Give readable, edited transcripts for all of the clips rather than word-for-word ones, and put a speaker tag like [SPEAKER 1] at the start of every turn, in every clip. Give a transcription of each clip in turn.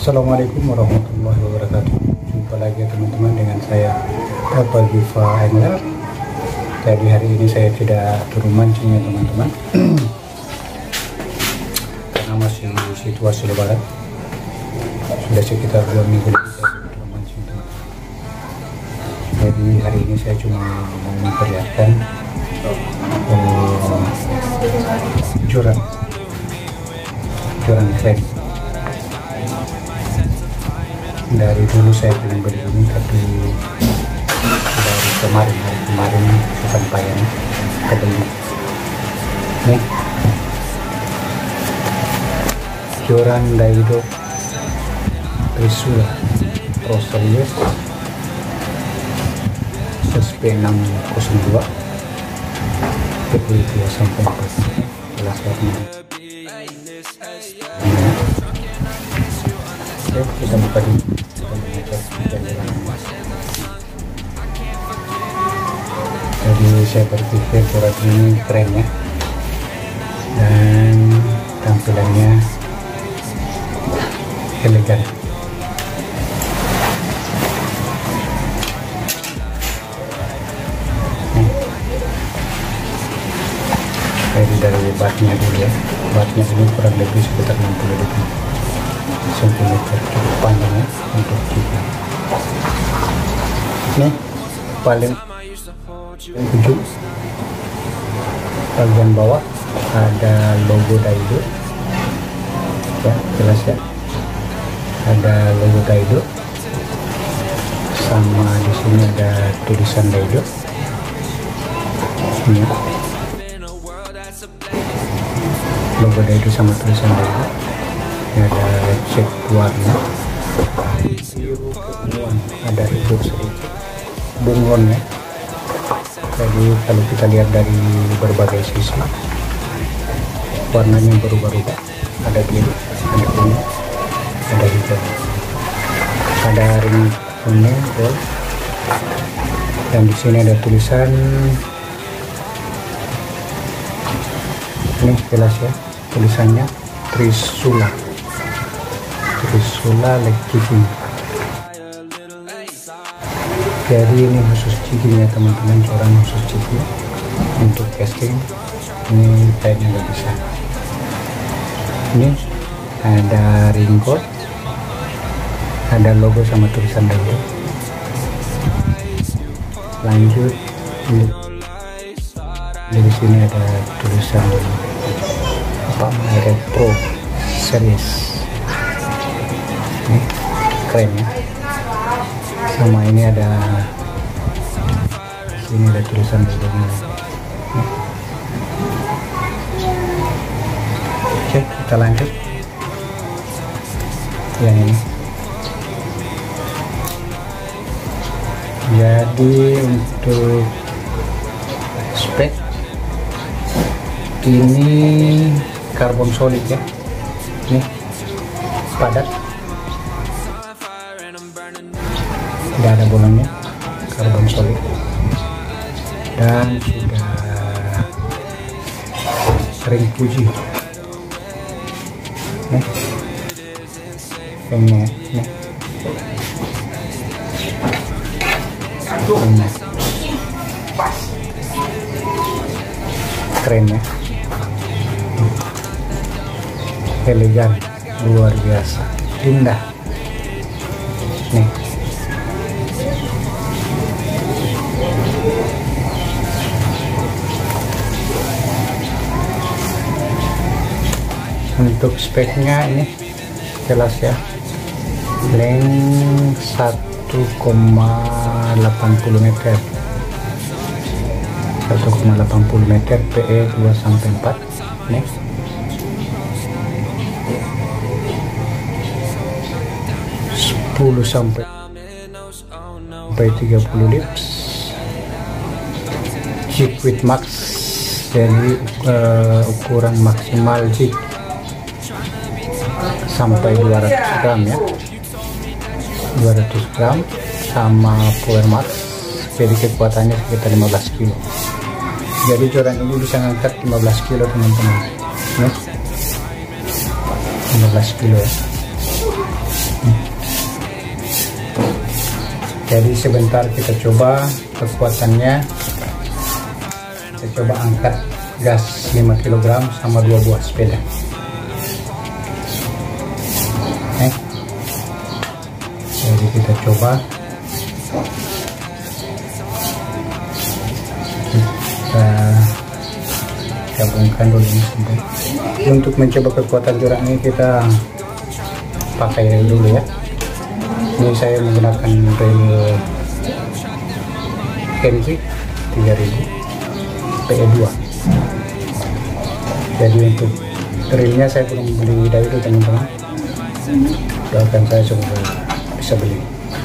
[SPEAKER 1] Assalamualaikum warahmatullahi wabarakatuh. Jumpa lagi ya teman-teman dengan saya Papa Giva Angler. Jadi hari ini saya tidak turun mancing ya teman-teman karena masih situasi lebaran. Sudah sekitar 2 minggu lebih saya turun mancing teman-teman. Jadi hari ini saya cuma mau memperlihatkan joran keren. Dari dulu saya pengen beli ini, tapi dari hari kemarin kesampaian kebeli. Nih, joran Daido Trisula Roselius SP602 PP 2-4 kelas warna. Oke, kita buka dulu. Jadi saya berpikir joran ini keren ya, dan tampilannya elegan. Jadi dari batnya dulu ya, batnya ini kurang lebih sekitar 60 cm, cukup panjang ya untuk kita. Ini paling ujung bagian bawah ada logo Daido ya, jelas ya, ada logo Daido, sama di sini ada tulisan Daido ini ya. Logo Daido sama tulisan Daido. Ini ada cek warna biru keunguan, ada hijau sedikit bunglon ya. Jadi kalau kita lihat dari berbagai sisi warnanya berubah-ubah, ada biru, ada ungu, ada hijau, ada ring kuning gold, dan di sini ada tulisan ini jelas ya, tulisannya Trisula Lake Jigging. Jadi ini khusus jigging ya teman-teman, joran khusus jigging untuk casting. Ini kayaknya nggak bisa. Ini ada ring code, ada logo sama tulisan Daido. Lanjut di sini ada tulisan merek Pro Series. Ini keren ya. Sama ini ada tulisan Daido. Oke, kita lanjut yang ini. Jadi untuk spek ini karbon solid ya, ini padat, tidak ada bolongnya, karbon solid, dan sudah ring Fuji nih, ringnya nih, keren ya, elegan, luar biasa, indah nih. Untuk speknya ini jelas ya, length 1,80 meter, 1,80 meter, PE 2-4 nih. sampai 30 lips, jig with max, jadi ukuran maksimal jig sampai 200 gram ya, 200 gram, sama power max, jadi kekuatannya sekitar 15 kilo. Jadi joran ini bisa ngangkat 15 kilo teman-teman, 15 kilo ya. Jadi sebentar kita coba kekuatannya. Kita coba angkat gas 5 kg sama 2 buah sepeda. Jadi kita coba. Kita gabungkan dulu ini sampai. Untuk mencoba kekuatan joran ini kita pakai rel dulu ya. Ini saya menggunakan rel Henry 3000 PE2. Jadi untuk relnya saya belum beli dari itu teman-teman. Doakan saya semoga bisa beli.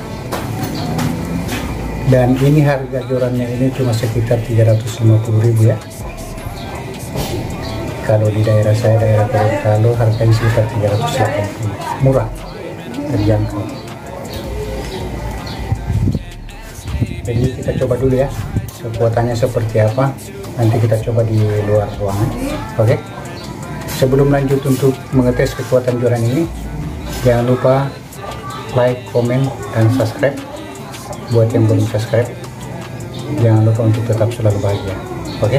[SPEAKER 1] Dan ini harga jorannya ini cuma sekitar 350.000 ya. Kalau di daerah saya, daerah Gorontalo, harganya sekitar 380, murah, terjangkau. Jadi kita coba dulu ya kekuatannya seperti apa. Nanti kita coba di luar ruangan. Oke. Sebelum lanjut untuk mengetes kekuatan joran ini, jangan lupa like, komen, dan subscribe. Buat yang belum subscribe, jangan lupa untuk tetap selalu bahagia. Oke.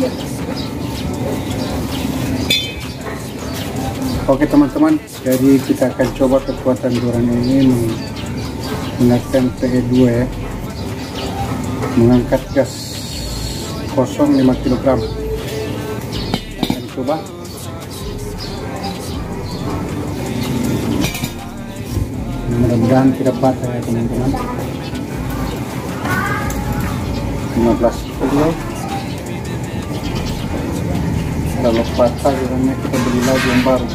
[SPEAKER 1] Oke teman-teman, jadi kita akan coba kekuatan joran ini menggunakan PE2 ya. Mengangkat gas kosong 5 kg. Kita akan coba. Mudah-mudahan tidak patah ya teman-teman. 15 kilo. Kalau patah jorannya kita beli lagi yang baru.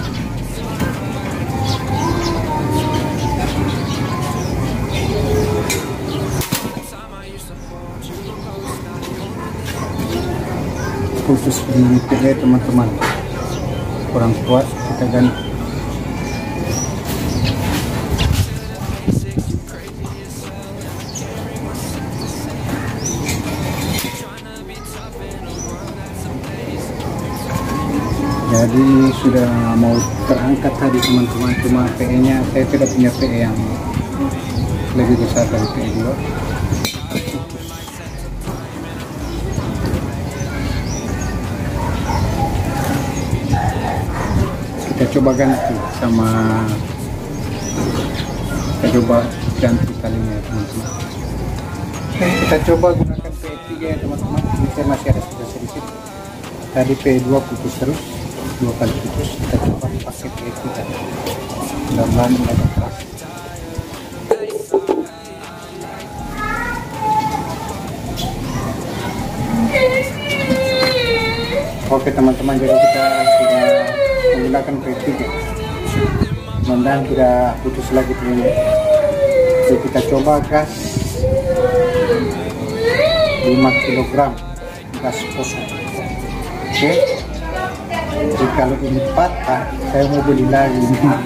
[SPEAKER 1] Khusus ini PE teman-teman, kurang kuat kita ganti. Jadi sudah mau terangkat tadi teman-teman, cuma PE nya saya tidak punya PE yang lebih besar dari PE2. Kita coba ganti sama, kita coba ganti talinya teman-teman. Kita coba gunakan PE3 ya teman-teman. Ini saya masih ada sedikit. Tadi PE2 putus terus, 2 kali putus. Kita coba pakai PE3. Mudah-mudahan ini agak keras. Oke teman-teman, jadi kita sudah menggunakan PE3. Mudah-mudahan tidak putus lagi teman-teman. Jadi kita coba gas 5 kg gas kosong. Oke. Jadi kalau ini patah, saya mau beli lagi.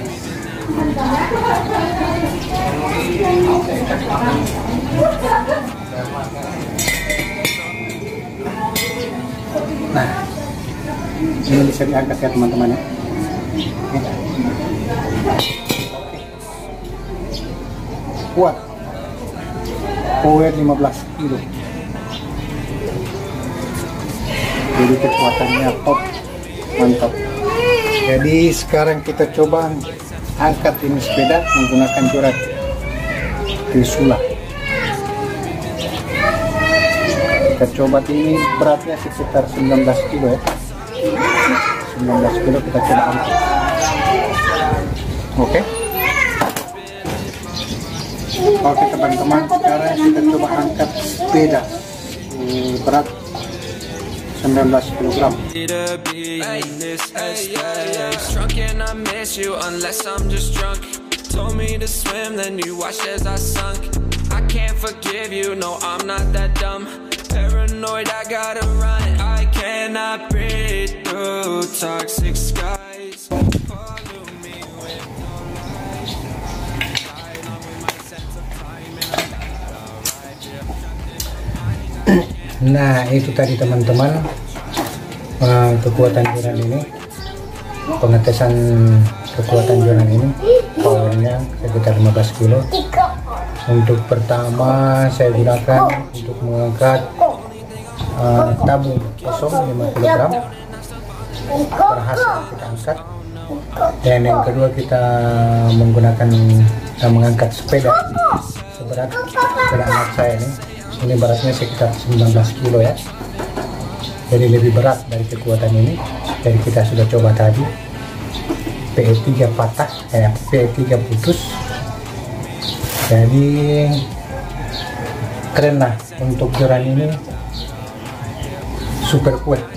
[SPEAKER 1] Nah, ini bisa diangkat ya teman-teman ya. Kuat, power 15 kilo. Jadi kekuatannya top, mantap. Jadi sekarang kita coba angkat ini sepeda menggunakan joran Trisula. Kita coba, ini beratnya sekitar 19 kilo ya. 19 kilo kita coba angkat. Oke. Oke teman-teman, sekarang kita coba angkat sepeda berat 19 kg.
[SPEAKER 2] Paranoid, I gotta run. I cannot breathe through toxic skies. Follow me with no light. Hide on with my sense of time and I'm
[SPEAKER 1] Nah, itu tadi teman-teman kekuatan joran ini, pengetesan kekuatan joran ini, powernya sekitar 15 kilo. Untuk pertama saya gunakan untuk mengangkat tabung kosong 50 gram berhasil kita angkat. Dan yang kedua kita mengangkat sepeda seberat sepeda anak saya ini beratnya sekitar 19 kilo ya, jadi lebih berat dari kekuatan ini. Jadi kita sudah coba tadi, PE3 patah, PE3 putus. Jadi keren lah, untuk joran ini super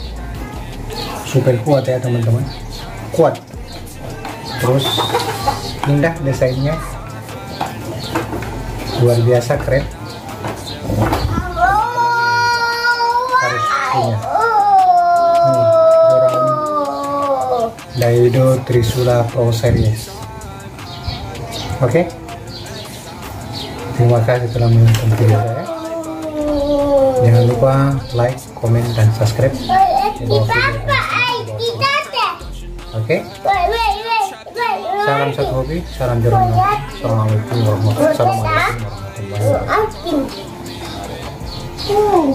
[SPEAKER 1] kuat ya teman-teman, kuat. Terus indah desainnya, luar biasa keren, harus punya. Joran Daido Trisula Pro Series. Oke, terima kasih telah menonton video saya. Jangan lupa like, komen, dan subscribe di bawah video. Oke, salam satu hobi, salam joran. Assalamualaikum warahmatullahi wabarakatuh.